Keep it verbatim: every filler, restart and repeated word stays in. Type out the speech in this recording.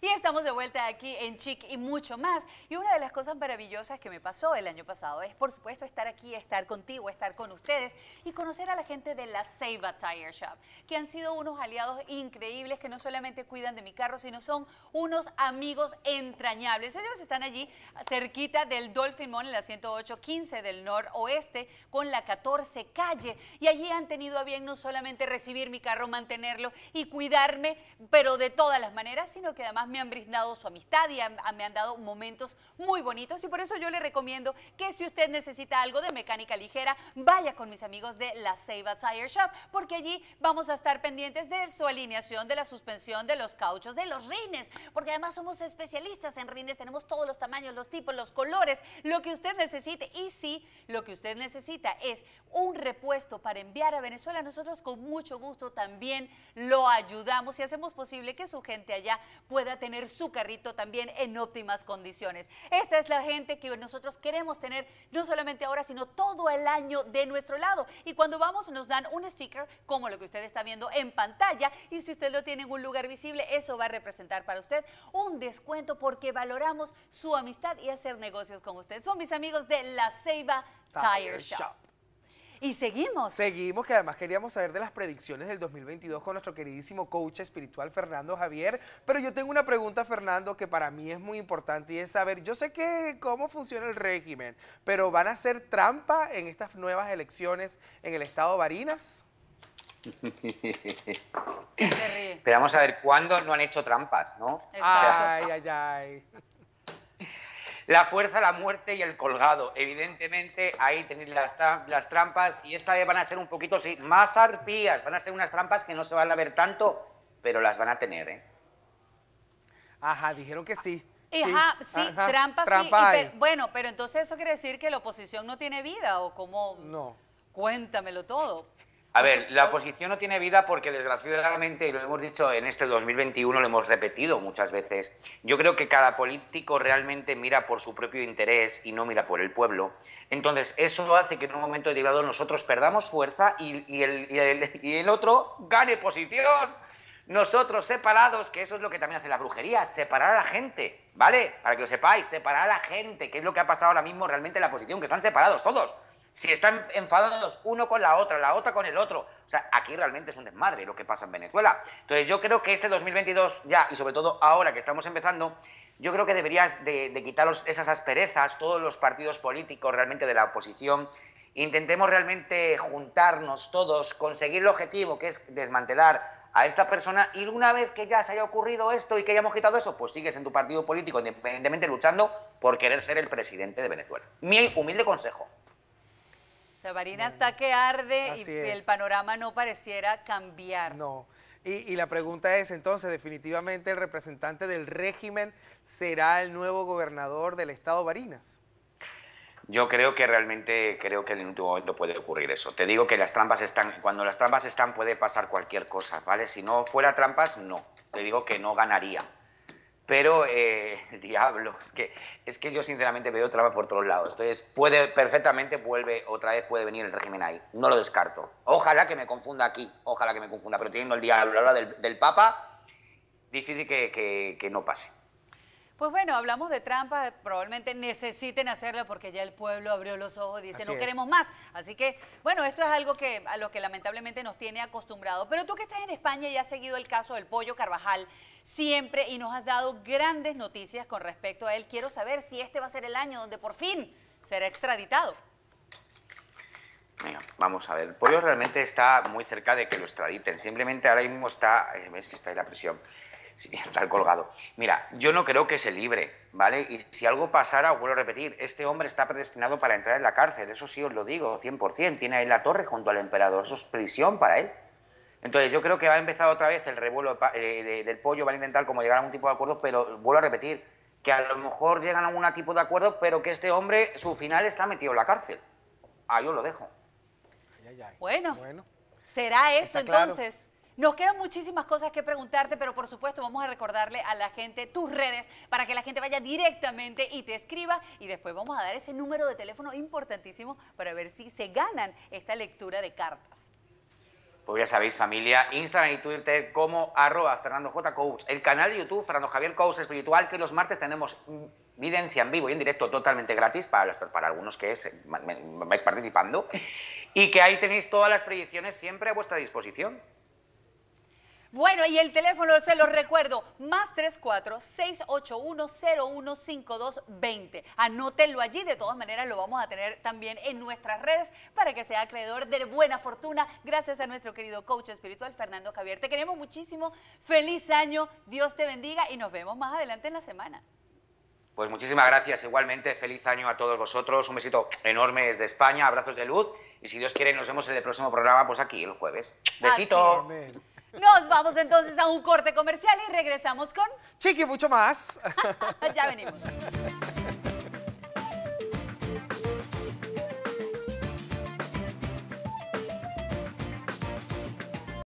estamos de vuelta aquí en Chic y mucho más. Y una de las cosas maravillosas que me pasó el año pasado es, por supuesto, estar aquí, estar contigo, estar con ustedes y conocer a la gente de la Ceiba Tire Shop, que han sido unos aliados increíbles que no solamente cuidan de mi carro, sino son unos amigos entrañables. Ellos están allí cerquita del Dolphin Mall en la ciento ocho quince del noroeste con la catorce calle. Y allí han tenido a bien no solamente recibir mi carro, mantenerlo y cuidarme, pero de todas las maneras, sino que además me han brindado su amistad y han, me han dado momentos muy bonitos. Y por eso yo le recomiendo que si usted necesita algo de mecánica ligera, vaya con mis amigos de la Ceiba Tire Shop, porque allí vamos a estar pendientes de su alineación, de la suspensión, de los cauchos, de los rines, porque además somos especialistas en rines, tenemos todos los tamaños, los tipos, los colores, lo que usted necesite. Y si lo que usted necesita es un repuesto para enviar a Venezuela, nosotros con mucho gusto también lo ayudamos y hacemos posible que su gente allá pueda tener su carrito también en óptimas condiciones. Esta es la gente que nosotros queremos tener no solamente ahora, sino todo el año de nuestro lado. Y cuando vamos nos dan un sticker como lo que usted está viendo en pantalla, y si usted lo tiene en un lugar visible, eso va a representar para usted un descuento porque valoramos su amistad y hacer negocios con usted. Son mis amigos de la Ceiba Tire, Tire Shop. Shop. Y seguimos. Seguimos, que además queríamos saber de las predicciones del dos mil veintidós con nuestro queridísimo coach espiritual Fernando Javier. Pero yo tengo una pregunta, Fernando, que para mí es muy importante y es saber, yo sé que cómo funciona el régimen, pero ¿van a hacer trampa en estas nuevas elecciones en el estado Barinas? Pero vamos a ver, ¿cuándo no han hecho trampas, no? Exacto. Ay, ay, ay. La fuerza, la muerte y el colgado. Evidentemente, ahí tenéis las, las trampas y esta vez van a ser un poquito sí, más arpías. Van a ser unas trampas que no se van a ver tanto, pero las van a tener, ¿eh? Ajá, dijeron que sí. Ajá, sí, sí ajá, trampas trampa sí. Y per, bueno, pero entonces eso quiere decir que la oposición no tiene vida, ¿o cómo? No. Cuéntamelo todo. A ver, la oposición no tiene vida porque desgraciadamente, y lo hemos dicho en este dos mil veintiuno, lo hemos repetido muchas veces, yo creo que cada político realmente mira por su propio interés y no mira por el pueblo. Entonces, eso hace que en un momento determinado nosotros perdamos fuerza y, y, el, y, el, y el otro gane posición. Nosotros separados, que eso es lo que también hace la brujería, separar a la gente, ¿vale? Para que lo sepáis, separar a la gente, que es lo que ha pasado ahora mismo realmente en la oposición, que están separados todos. Si están enfadados uno con la otra, la otra con el otro. O sea, aquí realmente es un desmadre lo que pasa en Venezuela. Entonces yo creo que este dos mil veintidós ya, y sobre todo ahora que estamos empezando, yo creo que deberías de, de quitaros esas asperezas, todos los partidos políticos realmente de la oposición. Intentemos realmente juntarnos todos, conseguir el objetivo que es desmantelar a esta persona, y una vez que ya se haya ocurrido esto y que hayamos quitado eso, pues sigues en tu partido político independientemente luchando por querer ser el presidente de Venezuela. Mi humilde consejo. O sea, Barinas está que arde y es. el panorama no pareciera cambiar. No. Y, y la pregunta es, entonces, definitivamente el representante del régimen será el nuevo gobernador del estado Barinas. Yo creo que realmente, creo que en el último momento puede ocurrir eso. Te digo que las trampas están, cuando las trampas están puede pasar cualquier cosa, ¿vale? Si no fuera trampas, no. Te digo que no ganaría. Pero, eh, el diablo, es que, es que yo sinceramente veo trampa por todos lados. Entonces, puede, perfectamente vuelve, otra vez puede venir el régimen ahí. No lo descarto. Ojalá que me confunda aquí, ojalá que me confunda. Pero teniendo el diablo ahora del, del Papa, difícil que, que, que no pase. Pues bueno, hablamos de trampa, probablemente necesiten hacerla porque ya el pueblo abrió los ojos y dice Así no es. queremos más. Así que, bueno, esto es algo que a lo que lamentablemente nos tiene acostumbrados. Pero tú que estás en España y has seguido el caso del Pollo Carvajal siempre y nos has dado grandes noticias con respecto a él, quiero saber si este va a ser el año donde por fin será extraditado. Venga, vamos a ver. El Pollo realmente está muy cerca de que lo extraditen. Simplemente ahora mismo está, eh, ves si está ahí la prisión. Sí, está el colgado. Mira, yo no creo que se libre, ¿vale? Y si algo pasara, os vuelvo a repetir, este hombre está predestinado para entrar en la cárcel, eso sí os lo digo, cien por cien. Tiene ahí la torre junto al emperador, eso es prisión para él. Entonces yo creo que va a empezar otra vez el revuelo de, de, del Pollo, van a intentar como llegar a algún tipo de acuerdo, pero vuelvo a repetir, que a lo mejor llegan a algún tipo de acuerdo, pero que este hombre, su final está metido en la cárcel. Ah, yo lo dejo. Ay, ay, ay. Bueno, bueno, será eso está claro. entonces. Nos quedan muchísimas cosas que preguntarte, pero por supuesto vamos a recordarle a la gente tus redes para que la gente vaya directamente y te escriba, y después vamos a dar ese número de teléfono importantísimo para ver si se ganan esta lectura de cartas. Pues ya sabéis, familia, Instagram y Twitter como arroba Fernando J. Coach, el canal de YouTube Fernando Javier Coach Espiritual, que los martes tenemos videncia en vivo y en directo totalmente gratis para, los, para algunos que se, me, me vais participando, y que ahí tenéis todas las predicciones siempre a vuestra disposición. Bueno, y el teléfono se los recuerdo, más tres cuatro, seis ocho uno, cero uno cinco dos dos cero. Anótenlo allí, de todas maneras lo vamos a tener también en nuestras redes para que sea acreedor de buena fortuna, gracias a nuestro querido coach espiritual Fernando Javier. Te queremos muchísimo, feliz año, Dios te bendiga y nos vemos más adelante en la semana. Pues muchísimas gracias, igualmente, feliz año a todos vosotros, un besito enorme desde España, abrazos de luz, y si Dios quiere nos vemos en el próximo programa, pues aquí el jueves. Besito. Nos vamos entonces a un corte comercial y regresamos con... Chiqui, mucho más. Ya venimos.